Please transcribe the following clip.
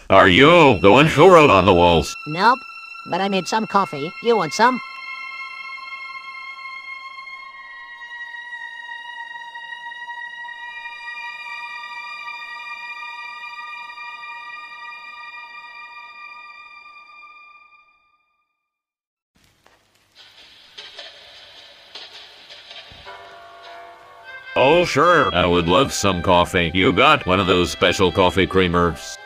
Are you the one who wrote on the walls? Nope, but I made some coffee. You want some? Oh, sure. I would love some coffee. You got one of those special coffee creamers?